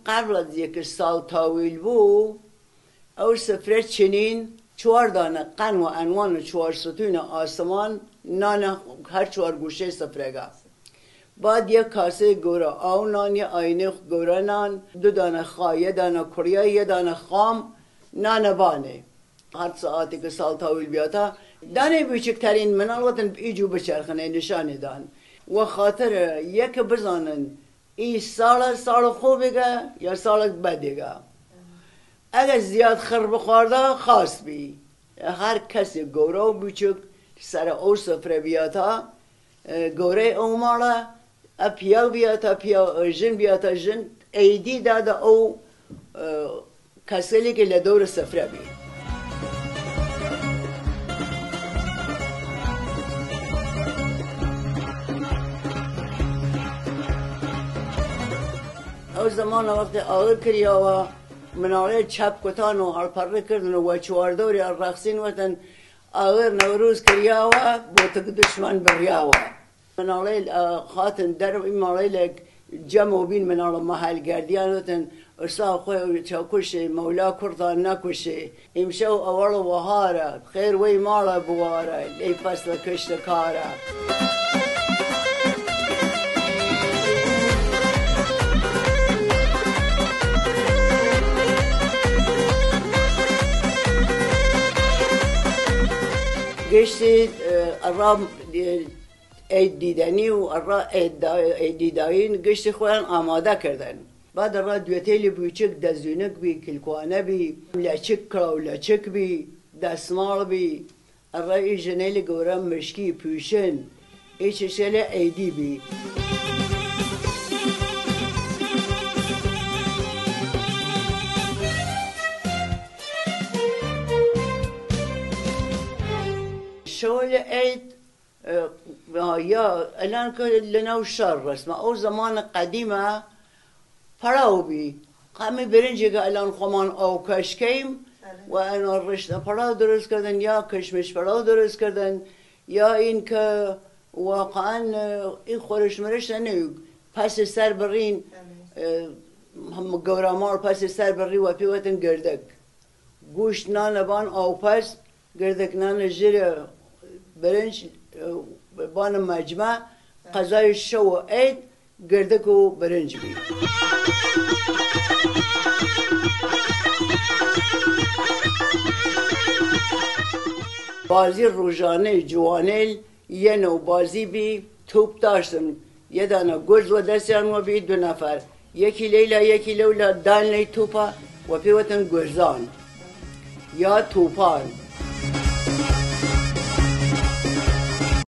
قبل از یک سال طویل بود او سفره چنین 4 دانه قن و عنوان 4 ستون آسمان نان هر 4 گوشه سفره گفت. بعد یک کاسه گوره آو نان، یه آینه گوره نان، 2 دانه خواه، 1 دانه کریه، 1 دانه خام نان بانه. هر ساعتی که سال طویل بیاتا دانه بیچکترین منال وطن ایجو بچرخنه نشانی دان و خاطر یک بزانن ای سال خوبیگه یا سال بدیگه. اگر زیاد خر بخورده خاص بی هر کسی گوره و بیچک سر او سفره بیاتا گوره او مالا اپیا بیاتا پیا جن بیاتا جن ایدی داده او کسیلی که لدور سفره بی. او زمان وقت آغر کریا و مناله چپ کتان و هرپره کردن و 4 دوری رقصین وطن آغر نوروز کریا و بوتک دشمن بریا و مناله خاطن در این مناله جمع بین مناله محل گردیان وطن ارسا خوی چاکوشه مولا کردان نکوشه امشو اول و بهاره خیر وی مالا بواره ای فصل کشت کاره. گشتی ارام عید دیدنی و ارام عید دیداین گشتی خویان آماده کردن. بعد ارام دویتیلی بیچک دزدونک بی کلکوانه بی لچک کراو لچک بی دستمال بی ارام ای جنیلی گورم مشکی پیشن ای چشل عیدی بی. شغل عید یا الان که لناو شهر رسمه او زمان قدیمه پراو بی همه برنجی که الان خمان او کشکیم و اینا رشته پراو درست کردن یا کشمش پراو درست کردن یا این که واقعا این خورش مرشته نیو پس سر برین گورامار پس سر بری و پیوتن گردک گوشت نان بان او پس گردک نان جیر برنج بان مجمع قضای شو عید گردک و برنج بی. بازی روزانه جوانیل یه نوع بازی بی توپ داشتن یه دانه گرز و دستیان و بی 2 نفر یکی لیلا یکی لولا دان لی توپا و پیوتن گرزان یا توپان